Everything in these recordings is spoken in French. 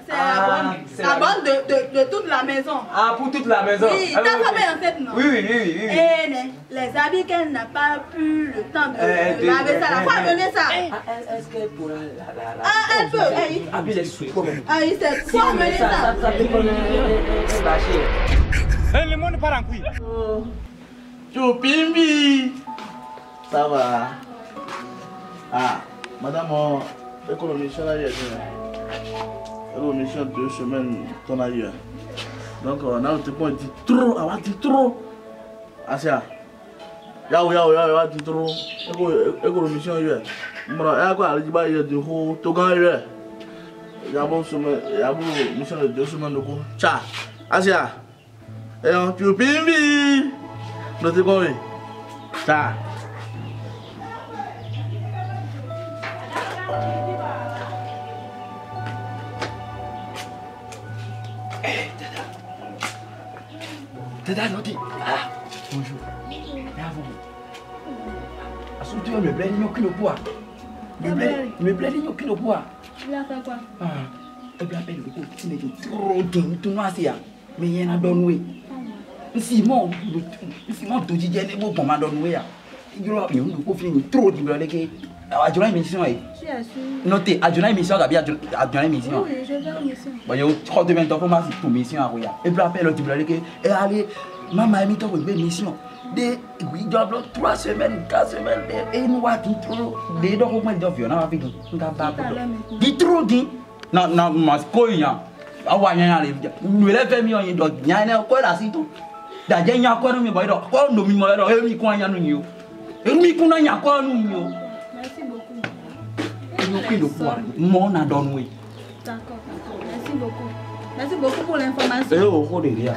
C'est la bonne de toute la maison. Ah, pour toute la maison. Oui, ta femme est enceinte, non? Oui. Et les habits qu'elle n'a pas eu le temps de laver ça, la faut amener ça. Est-ce qu'elle pourra Elle peut. habiller les sous. Ah, il sait. Faut amener ça. Ça peut lâcher. Le monde part en couille. Choupimbi. Ça va. Ah, madame, économisation là, économisation 2 semaines qu'on a eu. Donc, on a dit trop, on a dit trop. Asia. Ya dit trop. Économisation eu. Moi, quoi, il va y a du haut, tout grand eu. Il y a bon semaine, il y a bon mission de 2 semaines de coup. Tcha. Asia. Et on choupimbi. Nous te connaissons. Tcha. Dada Nodi. Ah, bonjour. Bravo. Assoupli me plaît, il n'y a aucun poids. Me plaît, il n'y a aucun poids. Il a fait quoi? Ah, et puis après, le coup, tu n'es trop tout noir, mais il y en a donné. Simon, tu dis, il y a des mots pour m'adonner. Il y a trop de blé. Adjoint émission. Tu as su. Notez, adjoint émission, adjoint émission. Oui, je vais en mission. Bon, il y a 30 ans pour ma mission à Roya. Et puis après, le type là, et allez, maman a mis ton mission. Des 3 semaines, 4 semaines, et nous avons trop. Des dents au moins de vieux, on a vu. Dis trop, dis. Non, ma coïna. Ah ouais, il y a les. Nous les faisons, il y a quoi là, c'est tout. D'ailleurs, il y a quoi, nous, mais quoi, nous, il y a nous. Et nous, il y a quoi, nous. Merci beaucoup. Mon a donné. D'accord. Merci beaucoup. Merci beaucoup pour l'information. C'est au cours de rien.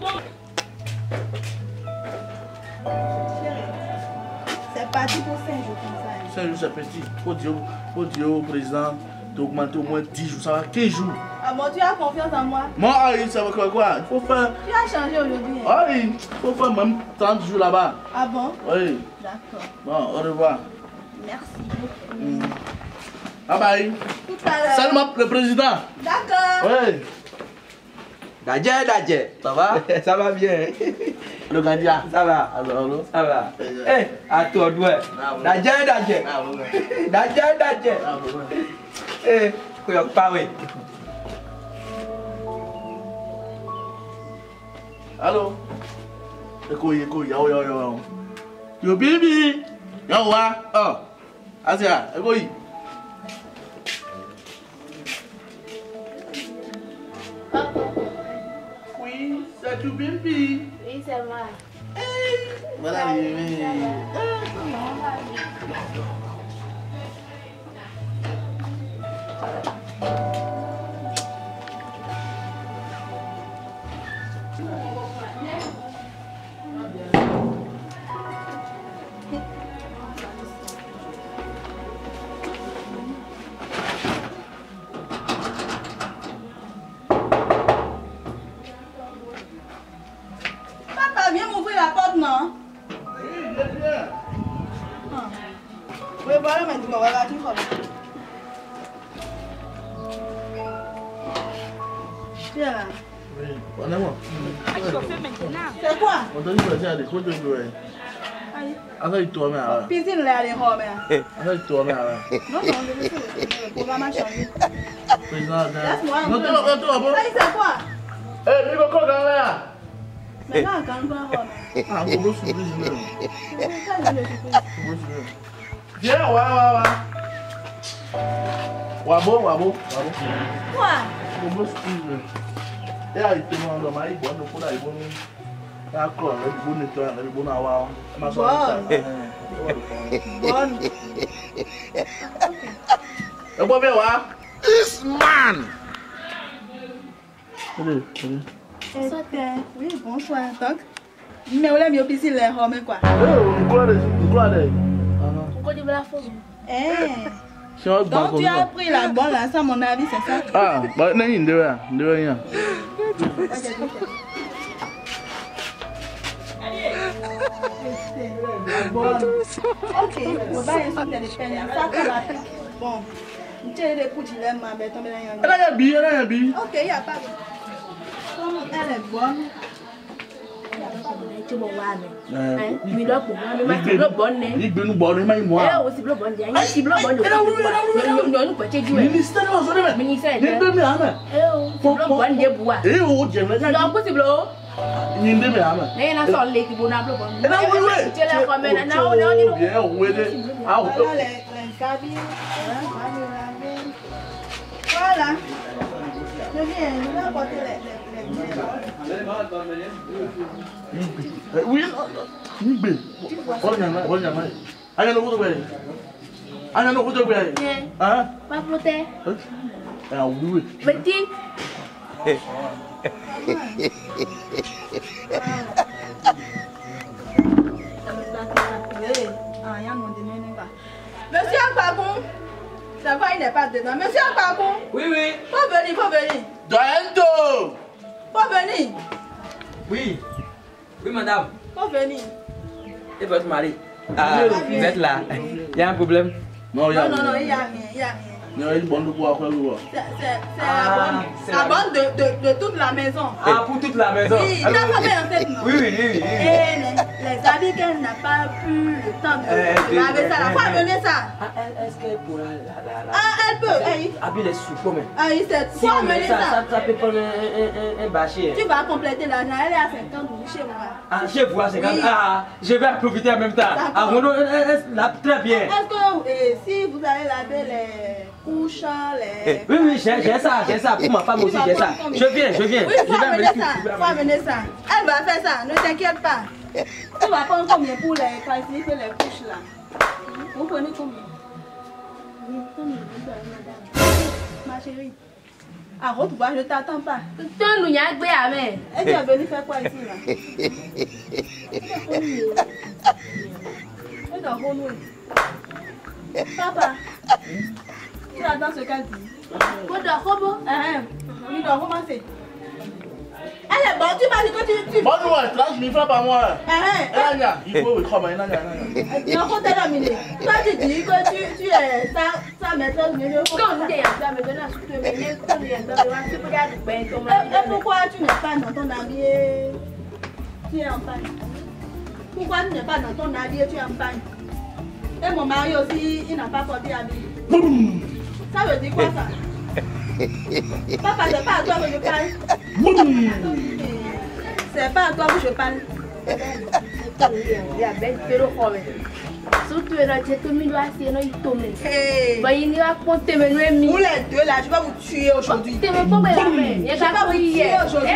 C'est parti pour 5 jours comme ça. 5 jours, c'est petit. Faut dire au président d'augmenter au moins 10 jours. Ça va 15 jours. Ah bon, tu as confiance en moi? Moi, ça va quoi? Il faut faire. Tu as changé aujourd'hui. Oui, il faut faire même 30 jours là-bas. Ah bon? Oui. D'accord. Bon, au revoir. Merci beaucoup. Bye bye. Tout à l'heure. Salut le président. D'accord. Oui. Dadje, ça va? Ça va bien. Le gardien. Ça va? Allô? Ça va? Eh, à toi, ouais. Dadje. Eh, koyok pas, oui. Allô? Écoute, yo. Yo, baby. Yo, oh. Asia, écoute. Oui, c'est tout baby. Oui, c'est moi. Voilà, Papa, viens m'ouvrir la porte, non? Oui, je viens. Oui, voilà, mais dis-moi, voilà, tu vois. Tu es là? Oui, on est moi. C'est quoi? On t'a dit que tu as des coups de jouer. Attends, il tourne là. Piscine, là, les robes. Attends, il tourne là. Non, je vais le programme a changé. Président, Laisse-moi. non, Ça, c'est quoi? Eh, il va quoi dans là? Maintenant, quand on va robe. Ah, on va surprise. Ça, je le surprise. Viens, ouais. Wabo. Quoi? On va surprise. Et là, il te demande de m'aller, bon, il faut aller, bon. D'accord, il faut nettoyer, il faut avoir. Bonne. Et bon, bien, ouais. This man! Allez. Oui, bonsoir. Donc, mais on a mis au piscine les robes, quoi. On croit. Pourquoi tu veux la photo? Donc, tu as pris la bonne là, ça, mon avis, c'est ça? Ah, bah, non, il ne rien. Bon. Ok, on va insulter les peines. Ça, qu'on a pris. Bon. Tu es les coups, tu l'aimes, ma bête, tomber dans Elle a un billet, elle a un billet. Ok, il n'y a pas de. Comme elle est bonne. Tu vas voir, mais. Mais là, pour moi, mais tu es bonne. Il est bonne, mais moi. Elle est aussi bonne. Il y a une si bonne. Elle est bonne. Ministère de la zone. Ministère. Il est bonne, mais elle est bonne. Il est bonne. Et où j'aime la non, possible. Il est bonne, mais elle est bonne. Elle est bonne. Elle est voilà. Je viens, je vais apporter les oui, pas flotter. Oui. Petit. Monsieur Akbakon, ça va, il n'est pas dedans. Monsieur Akbakon. Oui, oui. Faut venir, faut venir. Doendo. Faut venir. Oui. Oui, madame. Faut venir. Et votre mari? Ah, vous êtes là. Il y a un problème? Non, il n'y a rien, il n'y a rien. C'est la bonne de toute la maison. Ah, pour toute la maison? Oui, il n'a pas fait en fait, non? Oui. Et les habits qu'elle n'a pas pu le temps de laver ça. La fois, venez ça. Est-ce qu'elle pourra elle peut. habiller les soupes? Il sait. Faut amener ça. Ça peut prendre un bâcher. Tu vas compléter l'argent. Elle est à 50 chez moi. Ah, chez vous à 50? Ah, je vais en profiter en même temps. Ah, très bien. Est-ce que si vous allez laver les couches, les... Oui, j'ai ça. Pour ma femme aussi, j'ai ça. Je viens. Oui, faut amener ça. Elle va faire ça, ne t'inquiète pas. Tu vas prendre combien pour les calciner les couches là? Vous prenez combien? Ma chérie. Ah, retrouve, je t'attends pas. Et tu es venu faire quoi ici là? Papa, tu attends ce qu'elle dit. On doit commencer. Elle est bonne, tu m'as dit que tu... Bonne nouvelle, 30 000 francs par mois. Il faut non, quand t'es dominé. Toi, tu dis que tu es sa maîtresse. Et pourquoi tu n'es pas dans ton habillé? Tu es en panne. Pourquoi tu n'es pas dans ton habillé, tu es en panne? Et mon mari aussi, il n'a pas porté habillé. Ça veut dire quoi ça? Papa, c'est pas à toi que je parle. C'est pas à toi que je parle. Surtout, il y a des vous les deux là, je vais vous tuer aujourd'hui. Je vais vous tuer aujourd'hui.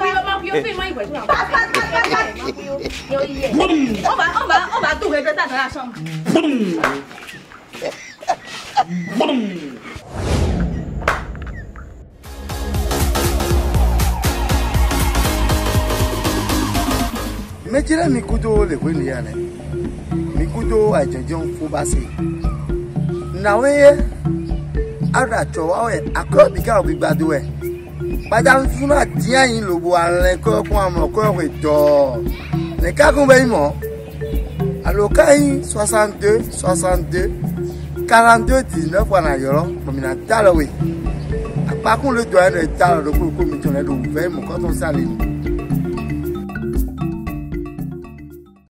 On va tout régler ça dans la chambre. Mais tu as mis couteau le Guinéen. Mi couteau a été fou passé. Nawe, ara chowawe, akọ bika obi gbadwe. Padà funa dia yin lobo alen ko fún amoko we do. Ne ka kun be mo. Aloka yin 62 42 19 wana yoro, pomina talowe. Apakun le doyen de talo do ko mi tone do ve mo ko ton sale.